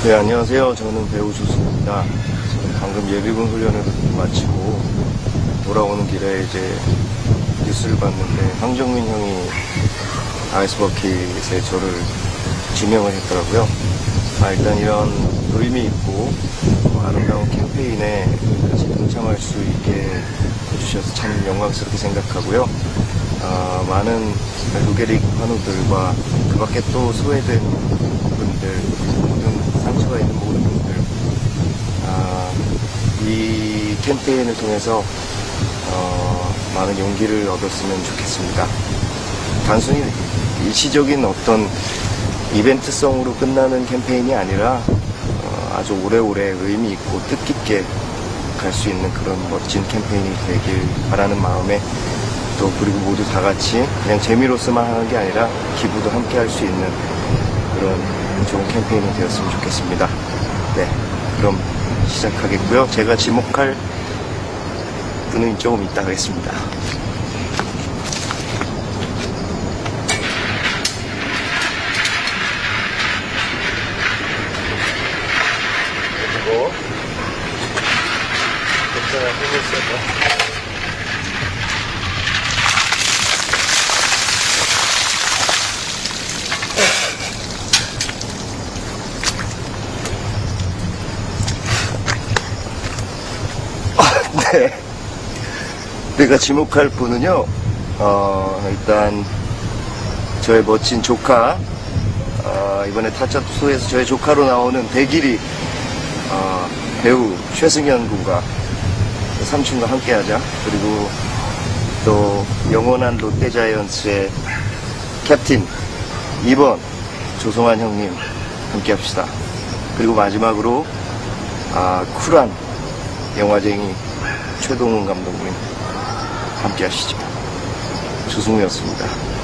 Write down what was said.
네, 안녕하세요. 저는 배우 조수입니다. 지금 방금 예비군 훈련을 마치고 돌아오는 길에 이제 뉴스를 봤는데 황정민 형이 아이스버킷에 저를 지명을 했더라고요. 일단 이런 의미 있고 아름다운 캠페인에 같이 동참할 수 있게 해주셔서 참 영광스럽게 생각하고요. 많은 루게릭 환우들과 그 밖에 또 소외된 분들, 모든 상처가 있는 모든 분들, 이 캠페인을 통해서 많은 용기를 얻었으면 좋겠습니다. 단순히 일시적인 어떤 이벤트성으로 끝나는 캠페인이 아니라 아주 오래오래 의미 있고 뜻깊게 갈 수 있는 그런 멋진 캠페인이 되길 바라는 마음에 또 그리고 모두 다 같이 그냥 재미로서만 하는 게 아니라 기부도 함께 할 수 있는 그런 좋은 캠페인이 되었으면 좋겠습니다. 네, 그럼 시작하겠고요. 제가 지목할 분은 조금 이따 하겠습니다. 그리고 괜찮아 해보세요. 네. 내가 지목할 분은요, 일단, 저의 멋진 조카, 이번에 타짜투소에서 저의 조카로 나오는 백일이, 배우 최승현 군과 삼촌과 함께 하자. 그리고 또, 영원한 롯데자이언츠의 캡틴 2번 조성환 형님 함께 합시다. 그리고 마지막으로, 쿨한 영화쟁이 최동훈 감독님 함께 하시죠. 조승우였습니다.